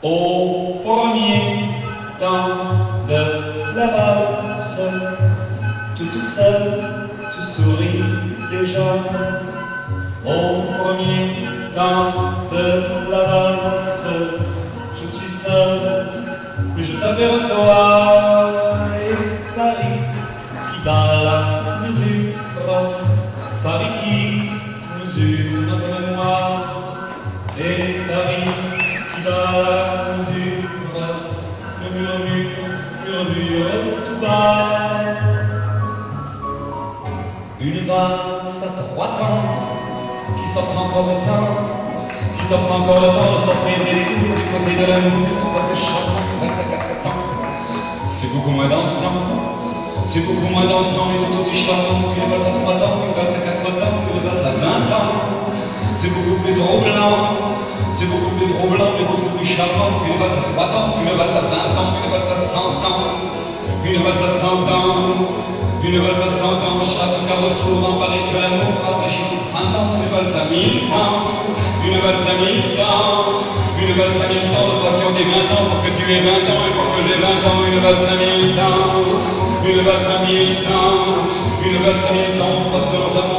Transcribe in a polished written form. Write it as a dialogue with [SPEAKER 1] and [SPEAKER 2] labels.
[SPEAKER 1] Au premier temps de la valse, tout seul, tu souris déjà. Au premier temps de la valse, je suis seul, mais je t'aperçois. Et Paris qui bat la mesure, Paris qui mesure notre mémoire. Et Paris qui bat la mesure, murmure tout bas. Une valse à 3 temps qui s'offre encore le temps, qui s'offre encore le temps de s'offrir des détours du côté de l'amour. Comme c'est charmant, valse à 4 temps, c'est beaucoup moins dansant, c'est beaucoup moins dansant et tout aussi charmant qu'une valse à 3 temps, une valse à 4 temps, une valse à 20 ans. C'est beaucoup plus troublant, c'est beaucoup plus troublant et beaucoup plus charmant qu'une valse à 3 temps, une valse à 20 ans, une valse à 100 ans, une valse à 100 ans, une valse à 100 ans. Chaque carrefour dans Paris que l'amour rafraîchit tout printemps. Une valse à 1000 ans, une valse à 1000 ans, une valse à 1000 ans de patienter 20 ans pour que tu aies 20 ans et pour que j'ai 20 ans. Une valse à 1000 ans, une valse à 1000 ans, une valse à 1000 ans, froissons